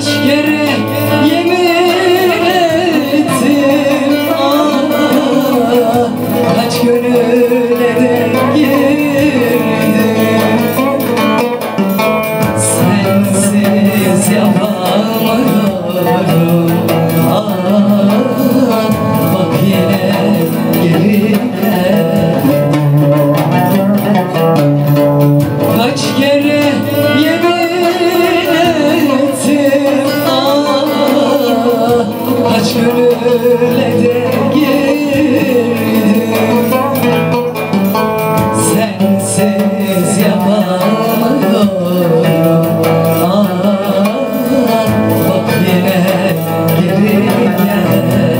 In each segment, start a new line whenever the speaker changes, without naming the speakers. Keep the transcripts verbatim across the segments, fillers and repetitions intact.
Kaç kere yemin ettim, ah, kaç gönüle de girdim. Sensiz yapamıyorum, ah, bak yine geri gel. Kaç kere yemin ettim, ah, kaç gönüle de girdim. Sensiz yapamıyorum, ah, bak yine geri gel.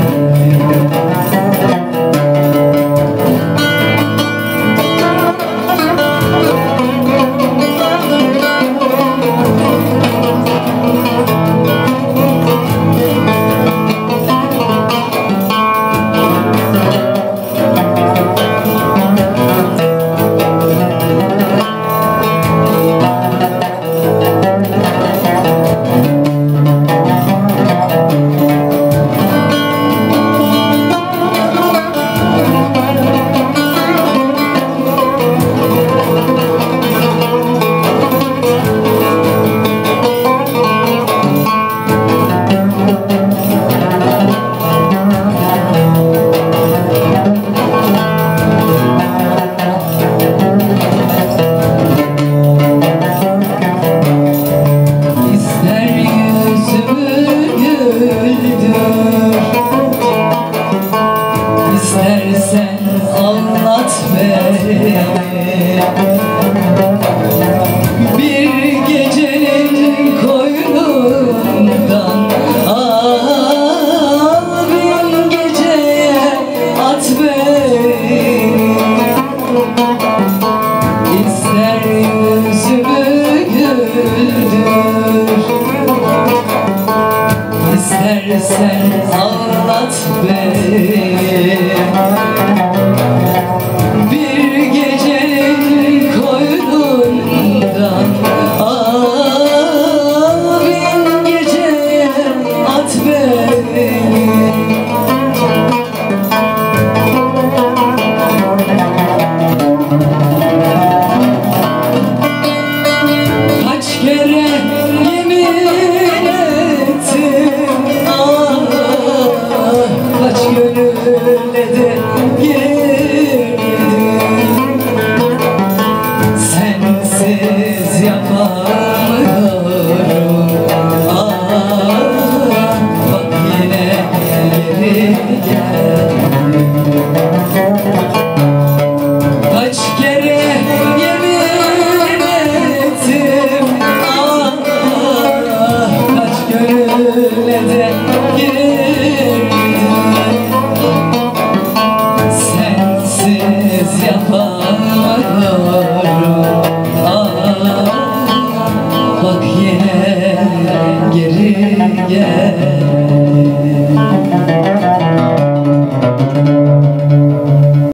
İstersen anlat beni, bir gecenin koynundan, ah, bin geceye at beni. İster yüzümü güldür, İstersen anlat beni, bir gecenin koynundan, ah, bin geceye at beni. Kaç kere yemin ettim, ah, kaç gönüle de girdim. Sensiz yapamıyorum, ah, bak yine geri gel. Kaç kere yemin ettim, ah, kaç gönüle de girdim. Sensiz yapamıyorum, ah, bak yine geri gel.